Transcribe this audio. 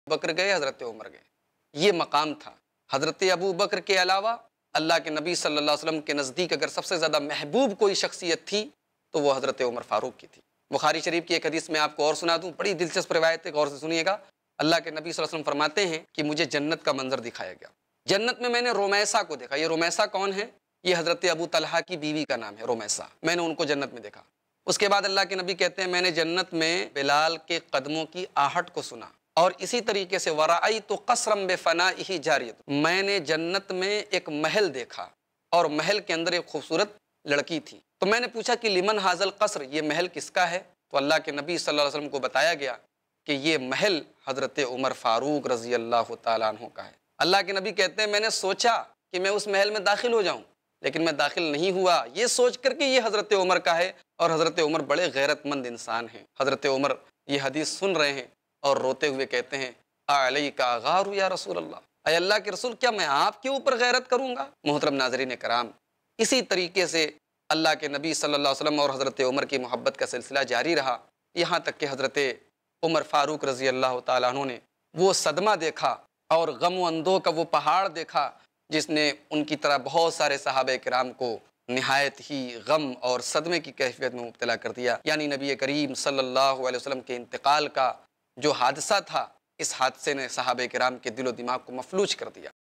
बकर गए, हज़रत उमर गए। ये मकाम था। हज़रत अबू बकर के अलावा अल्लाह के नबी सल्लल्लाहु अलैहि वसल्लम के नज़दीक अगर सबसे ज़्यादा महबूब कोई शख्सियत थी तो वो हज़रत उमर फ़ारूक की थी। बुखारी शरीफ की एक हदीस में आपको और सुना दूँ, बड़ी दिलचस्प रिवायत है, गौर से सुनिएगा। अल्लाह के नबी सल्लल्लाहु अलैहि वसल्लम फरमाते हैं कि मुझे जन्नत का मंजर दिखाया गया। जन्नत में मैंने रोमैसा को देखा। ये रोमैसा कौन है? ये हज़रत अबू तलहा की बीवी का नाम है रोमैसा। मैंने उनको जन्नत में देखा। उसके बाद अल्लाह के नबी कहते हैं मैंने जन्नत में बिलाल के कदमों की आहट को सुना। और इसी तरीके से वराई तो कसरम बेफनाइही जारियत, मैंने जन्नत में एक महल देखा और महल के अंदर एक खूबसूरत लड़की थी। तो मैंने पूछा कि लिमन हाजल कसर, ये महल किसका है? तो अल्लाह के नबी सल्लल्लाहु अलैहि वसल्लम को बताया गया कि ये महल हज़रत उमर फ़ारूक रज़ी अल्लाह तआला अन्हु का है। अल्लाह के नबी कहते हैं मैंने सोचा कि मैं उस महल में दाखिल हो जाऊँ, लेकिन मैं दाखिल नहीं हुआ, ये सोच कर के ये हज़रत उमर का है। और हज़रत उमर बड़े गैरतमंद इंसान हैं। हज़रत उमर ये हदीस सुन रहे हैं और रोते हुए कहते हैं अलैका गारु या रसूल अल्लाह, अय अल्लाह के रसूल, क्या मैं आपके ऊपर गैरत करूँगा? मोहतरम नाज़रीन कराम, इसी तरीके से अल्लाह के नबी सल्लल्लाहु अलैहि वसल्लम और हज़रत उमर की मोहब्बत का सिलसिला जारी रहा, यहाँ तक कि हज़रत उमर फ़ारूक रज़ी अल्लाह तआला अन्हु ने वो सदमा देखा और गम व अंदोह का वो पहाड़ देखा जिसने उनकी तरह बहुत सारे सहाबा किराम को नहायत ही गम और सदमे की कैफियत में मुब्तला कर दिया। यानी नबी करीम सल्लल्लाहु अलैहि वसल्लम के इंतकाल का जो हादसा था, इस हादसे ने सहाबा किराम के दिलो दिमाग को मफलूज कर दिया।